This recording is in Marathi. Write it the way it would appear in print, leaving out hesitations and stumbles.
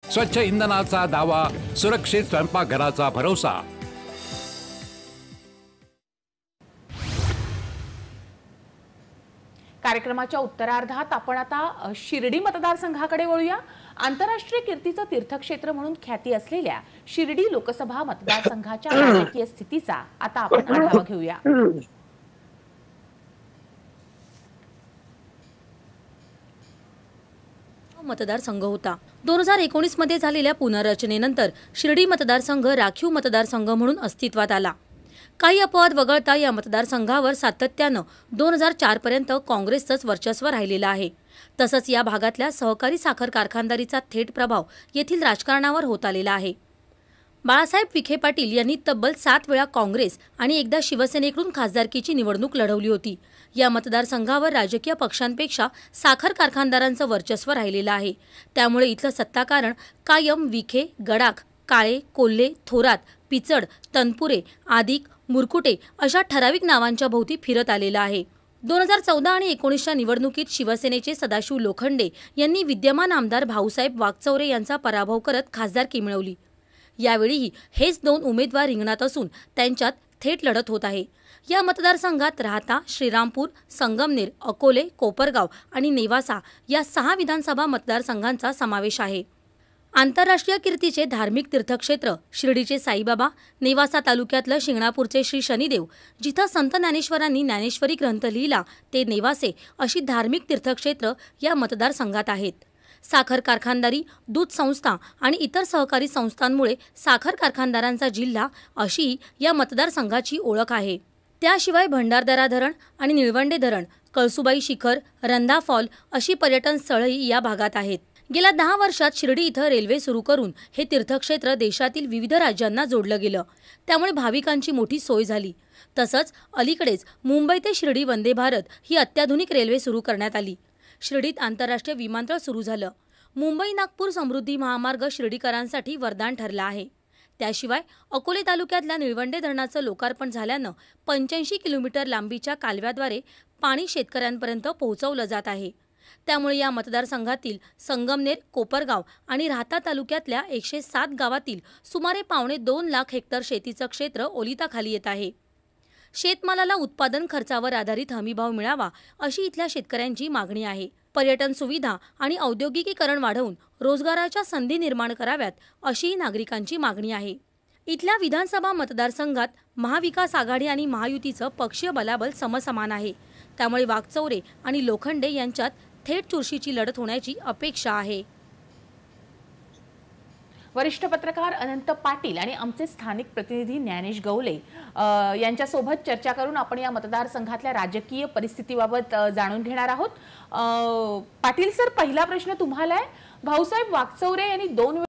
स्वच्छ इंधनाचा दावा, सुरक्षित स्वयंपाकघराचा भरोसा। कार्यक्रमाच्या उत्तरार्धात आपण आता शिर्डी मतदारसंघाकडे वळूया। आंतरराष्ट्रीय कीर्तीचं तीर्थक्षेत्र म्हणून ख्याती असलेल्या शिर्डी लोकसभा मतदारसंघाच्या राजकीय स्थितीचा आता आपण आढावा घेऊया। मतदारसंघ होता। 2019 मध्ये झालेल्या पुनर्रचनेनंतर शिर्डी मतदारसंघ राखीव मतदारसंघ म्हणून अस्तित्वात आला। काही अपवाद वगळता या मतदारसंघावर सातत्याने 2004 पर्यंत काँग्रेसचंच वर्चस्व राहिलेलं आहे। तसंच या भागातल्या सहकारी साखर कारखानदारीचा थेट प्रभाव येथील राजकारणावर होत आलेला आहे। बाळासाहेब विखे पाटील यांनी तब्बल 7 वेळा काँग्रेस आणि एकदा शिवसेनेकडून खासदारकीची निवडणूक लढवली होती। या मतदारसंघावर राजकीय पक्षांपेक्षा साखर कारखानदारांचं वर्चस्व राहिलेलं आहे। त्यामुळे इथलं सत्ताकारण कायम विखे, गडाख, काळे, कोल्हे, थोरात, पिचड, तनपुरे, आदिक, मुरकुटे अशा ठराविक नावांच्या भोवती फिरत आलेलं आहे। 2014 आणि 19च्या निवडणुकीत शिवसेनेचे सदाशिव लोखंडे यांनी विद्यमान आमदार भाऊसाहेब वागचौरे यांचा पराभव करत खासदारकी मिळवली। यावेळीही हेच 2 उमेदवार रिंगणात असून त्यांच्यात थेट लढत होत आहे। या मतदारसंघात राहता, श्रीरामपूर, संगमनेर, अकोले, कोपरगाव आणि नेवासा या 6 विधानसभा मतदारसंघांचा समावेश आहे। आंतरराष्ट्रीय कीर्तीचे धार्मिक तीर्थक्षेत्र शिर्डीचे साईबाबा, नेवासा तालुक्यातलं शिंगणापूरचे श्री शनिदेव, जिथं संत ज्ञानेश्वरांनी ज्ञानेश्वरी ग्रंथ लिहिला ते नेवासे, अशी धार्मिक तीर्थक्षेत्र या मतदारसंघात आहेत। साखर कारखानदारी, दूध संस्था आणि इतर सहकारी संस्थांमुळे साखर कारखानदारांचा जिल्हा अशी या मतदारसंघाची ओळख आहे। त्याशिवाय भंडारदरा धरण आणि निळवंडे धरण, कळसुबाई शिखर, रंधा फॉल अशी पर्यटन स्थळेही या भागात आहेत। गेल्या 10 वर्षात शिर्डी इथं रेल्वे सुरू करून हे तीर्थक्षेत्र देशातील विविध राज्यांना जोडलं गेलं। त्यामुळे भाविकांची मोठी सोय झाली। तसंच अलीकडेच मुंबई ते शिर्डी वंदे भारत ही अत्याधुनिक रेल्वे सुरू करण्यात आली। शिर्डीत आंतरराष्ट्रीय विमानतळ सुरू झालं। मुंबई नागपूर समृद्धी महामार्ग शिर्डीकरांसाठी वरदान ठरला आहे। त्याशिवाय अकोले तालुक्यातल्या निळवंडे धरणाचं लोकार्पण झाल्यानं 85 किलोमीटर लांबीच्या कालव्याद्वारे पाणी शेतकऱ्यांपर्यंत पोहोचवलं जात आहे। त्यामुळे या मतदारसंघातील संगमनेर, कोपरगाव आणि राहता तालुक्यातल्या 107 गावातील सुमारे 2.25 लाख हेक्टर शेतीचं क्षेत्र ओलिताखाली येत आहे। शेतमालाला उत्पादन खर्चावर आधारित हमीभाव मिळावा अशी इथल्या शेतकऱ्यांची मागणी आहे। पर्यटन सुविधा आणि औद्योगिकीकरण वाढवून रोजगाराच्या संधी निर्माण कराव्यात अशीही नागरिकांची मागणी आहे। इथल्या विधानसभा मतदारसंघात महाविकास आघाडी आणि महायुतीचं पक्षीय बलाबल समसमान आहे। त्यामुळे वागचौरे आणि लोखंडे यांच्यात थेट चुरशीची लढत होण्याची अपेक्षा आहे। वरिष्ठ पत्रकार अनंत पाटील आणि आमचे स्थानिक प्रतिनिधी ज्ञानेश गवले यांच्यासोबत चर्चा करून आपण या मतदारसंघातल्या राजकीय परिस्थितीबाबत जाणून घेणार आहोत। पाटील सर, पहिला प्रश्न तुम्हाला आहे। भाऊसाहेब वागचौरे यांनी 2